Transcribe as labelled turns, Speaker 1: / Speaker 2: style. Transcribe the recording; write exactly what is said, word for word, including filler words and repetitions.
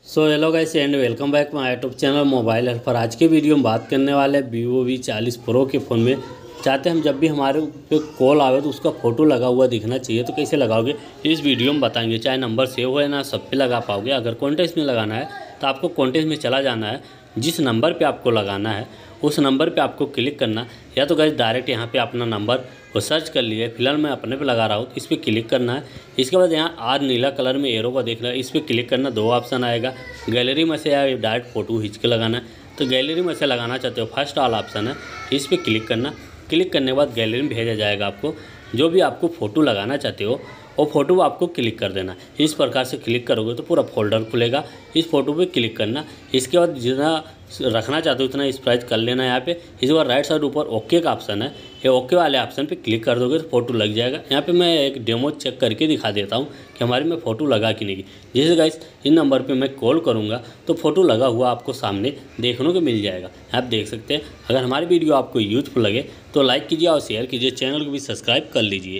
Speaker 1: So hello guys and welcome back my YouTube channel mobile help पर। आज के video में बात करने वाले हैं वीवो वी चालीस प्रो के फ़ोन में। चाहते हैं हम जब भी हमारे पे कॉल आवे तो उसका फ़ोटो लगा हुआ दिखना चाहिए, तो कैसे लगाओगे इस वीडियो में बताएंगे। चाहे नंबर सेव हो या ना, सब पे लगा पाओगे। अगर कॉन्टेक्ट में लगाना है तो आपको कॉन्टेक्ट में चला जाना है, जिस नंबर पर आपको लगाना है उस नंबर पर आपको क्लिक करना, या तो गाइस डायरेक्ट यहाँ पर अपना नंबर वो सर्च कर लिए। फिलहाल मैं अपने पे लगा रहा हूँ तो इस पर क्लिक करना है। इसके बाद यहाँ आर नीला कलर में एरो का देख रहा है, इस पर क्लिक करना। दो ऑप्शन आएगा, गैलरी में से या डायरेक्ट फोटो खींच के लगाना है। तो गैलरी में से लगाना चाहते हो फर्स्ट वाला ऑप्शन है, इस पर क्लिक करना। क्लिक करने के बाद गैलरी में भेजा जाएगा आपको जो भी आपको फ़ोटो लगाना चाहते हो वो फ़ोटो आपको क्लिक कर देना। इस प्रकार से क्लिक करोगे तो पूरा फोल्डर खुलेगा। इस फोटो पे क्लिक करना। इसके बाद जितना रखना चाहते हो उतना इस प्राइस कर लेना। यहाँ पे इसके बाद राइट साइड ऊपर ओके का ऑप्शन है, ये ओके वाले ऑप्शन पे क्लिक कर दोगे तो फोटो लग जाएगा। यहाँ पे मैं एक डेमो चेक करके दिखा देता हूँ कि हमारे में फ़ोटो लगा कि नहीं। जैसे गाइस इन नंबर पे मैं कॉल करूँगा तो फ़ोटो लगा हुआ आपको सामने देखने को मिल जाएगा। आप देख सकते हैं। अगर हमारी वीडियो आपको यूजफुल लगे तो लाइक कीजिए और शेयर कीजिए, चैनल को भी सब्सक्राइब कर लीजिए।